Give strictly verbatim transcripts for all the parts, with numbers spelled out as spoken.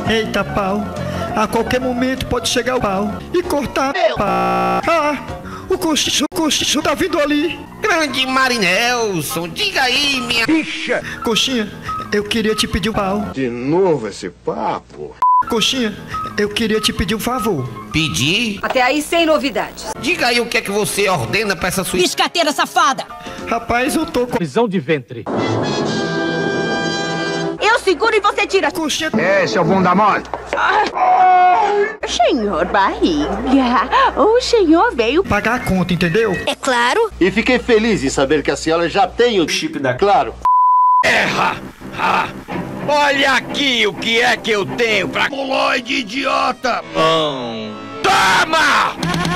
Eita pau, a qualquer momento pode chegar o pau e cortar o pau. Ah, o coxinho, o coxinho tá vindo ali. Grande Marinelson, diga aí, minha bicha. Coxinha, eu queria te pedir um pau. De novo esse papo? Coxinha, eu queria te pedir um favor. Pedir? Até aí sem novidades. Diga aí o que é que você ordena pra essa sua... Biscateira safada! Rapaz, eu tô com visão de ventre. Eu seguro e você tira. Coxinha. Esse é o bunda mole. Senhor barriga, o senhor veio Pagar a conta, entendeu? É claro. E fiquei feliz em saber que a senhora já tem o chip da Claro. Erra! Ah, olha aqui o que é que eu tenho pra... Coloide, idiota! Hum. Toma!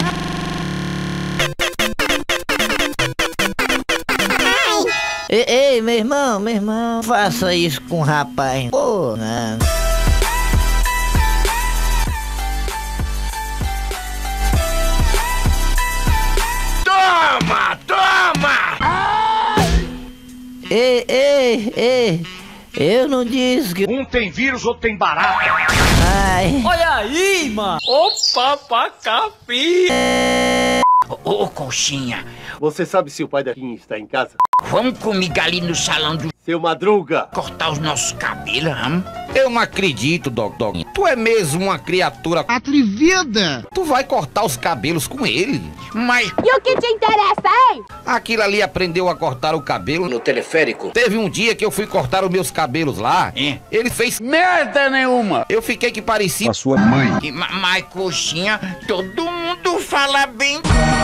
Ei, ei, meu irmão, meu irmão, faça isso com o rapaz. Pô, não. Toma! Toma! Ei, ei, ei, eu não disse que... Um tem vírus, outro tem barata. Ai. Olha aí, mano. Opa, pacapi. Ô, ô, coxinha, Você sabe se o pai da Kim está em casa? vamos comigo ali no salão do... Seu Madruga. cortar os nossos cabelos, vamos? Eu não acredito, Doc Dog. Tu é mesmo uma criatura atrevida. Tu vai cortar os cabelos com ele. Mas... E o que te interessa, hein? Aquilo ali aprendeu a cortar o cabelo no teleférico. Teve um dia que eu fui cortar os meus cabelos lá. É. Ele fez merda nenhuma. Eu fiquei que parecia A sua mãe. que- ma- Mas, coxinha, todo mundo fala bem...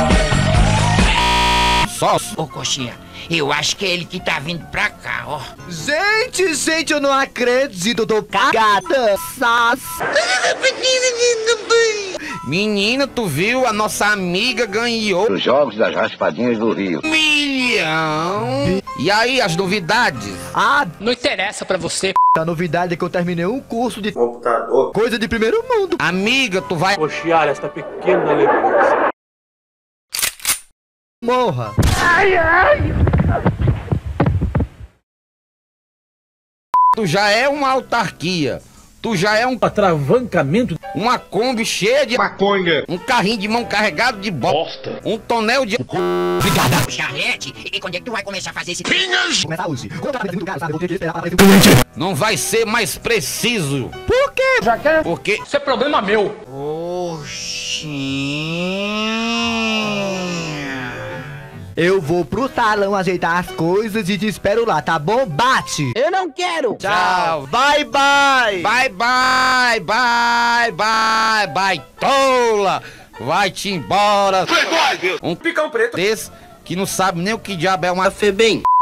só. Ô, coxinha, eu acho que é ele que tá vindo pra cá, ó. Gente, gente, eu não acredito, tô cagada. Sas. Menina, tu viu? A nossa amiga ganhou Os Jogos das Raspadinhas do Rio. um milhão. E aí, as novidades? Ah, Não interessa pra você. a novidade é que eu terminei um curso de Computador. coisa de primeiro mundo. Amiga, tu vai... Coxear esta pequena lembrança. Morra. Tu já é uma autarquia. Tu já é um... Atravancamento. uma Kombi cheia de... Maconha. um carrinho de mão carregado de bosta. Um tonel de... Obrigada. Charrete, e quando é que tu vai começar a fazer esse... Começa hoje. Contrato muito caro, sabe? Vou ter que esperar para Não vai ser mais preciso. Por quê? Já quer? Porque... Isso é problema meu. Coxinha... Eu vou pro salão ajeitar as coisas e te espero lá, tá bom? Bate! Eu não quero. Tchau. Bye, bye! Bye, bye, bye, bye, bye, tola. Vai-te embora. Um Picão preto. desse que não sabe nem o que diabo é uma... Febem.